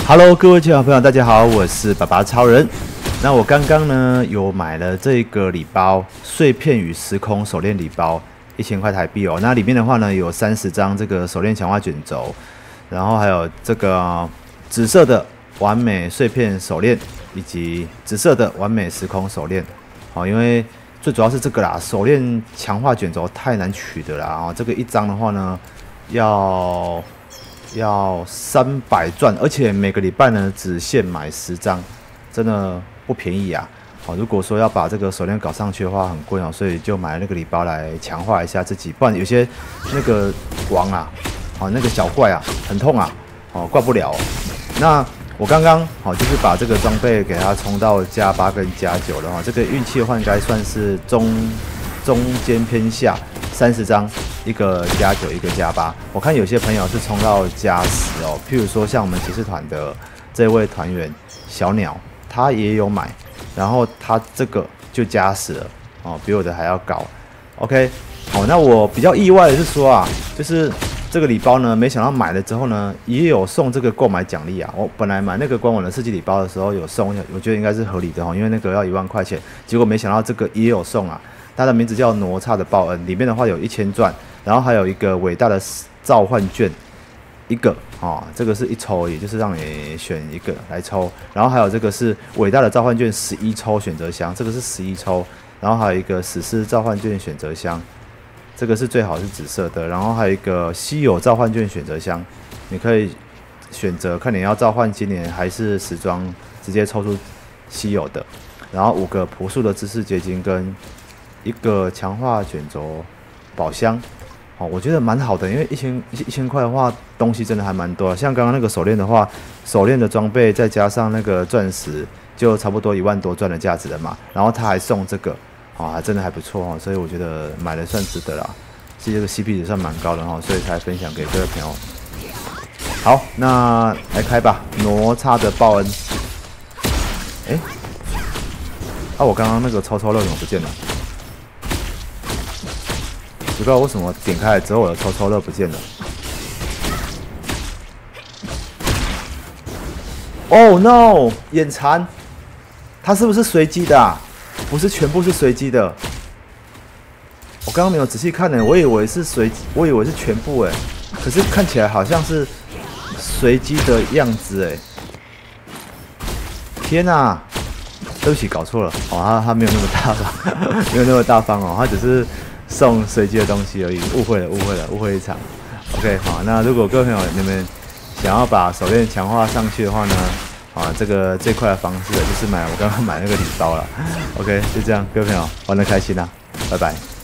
Hello， 各位亲爱的朋友，大家好，我是爸爸超人。那我刚刚呢有买了这个礼包碎片与时空手链礼包，1000块台币哦。那里面的话呢有30张这个手链强化卷轴，然后还有这个紫色的完美碎片手链，以及紫色的完美时空手链。好，因为最主要是这个啦，手链强化卷轴太难取的啦。哦，这个一张的话呢要300钻，而且每个礼拜呢只限买10张，真的不便宜啊！好，如果说要把这个手链搞上去的话，很贵哦，所以就买了那个礼包来强化一下自己，不然有些那个王啊，好那个小怪啊，很痛啊，哦挂不了哦。那我刚刚好就是把这个装备给它冲到+8跟+9了哈，这个运气的话应该算是中间偏下，30张。一个+9，一个+8。我看有些朋友是冲到+10哦，譬如说像我们骑士团的这位团员小鸟，他也有买，然后他这个就+10了哦，比我的还要高。OK， 好，那我比较意外的是说啊，就是这个礼包呢，没想到买了之后呢，也有送这个购买奖励啊。我本来买那个官网的设计礼包的时候有送，我觉得应该是合理的哦，因为那个要1万块钱，结果没想到这个也有送啊。它的名字叫哪吒的报恩，里面的话有1000钻。然后还有一个伟大的召唤券，一个哦，这个是一抽而已，就是让你选一个来抽。然后还有这个是伟大的召唤券11抽选择箱，这个是11抽。然后还有一个史诗召唤券选择箱，这个是最好是紫色的。然后还有一个稀有召唤券选择箱，你可以选择看你要召唤今年还是时装，直接抽出稀有的。然后5个朴素的知识结晶跟一个强化卷轴宝箱。哦，我觉得蛮好的，因为一千块的话，东西真的还蛮多的。像刚刚那个手链的话，手链的装备再加上那个钻石，就差不多1万多钻的价值了嘛。然后他还送这个，哦，还真的还不错哦，所以我觉得买的算值得啦。其实这个 CP 值算蛮高的哈，所以才分享给各位朋友。好，那来开吧，哪吒的报恩。哎，我刚刚那个抽肉怎么不见了？不知道为什么点开来之后我的抽乐不见了。Oh no！ 眼馋，它是不是随机的啊？不是全部是随机的。我刚刚没有仔细看呢，我以为是全部哎，可是看起来好像是随机的样子哎。天哪！对不起，搞错了哦，他没有那么大方，没有那么大方哦，他只是送随机的东西而已，误会一场。OK， 好，那如果各位朋友你们想要把手链强化上去的话呢，这块的方式就是我刚刚买那个礼包了。OK， 就这样，各位朋友玩得开心啦，拜拜。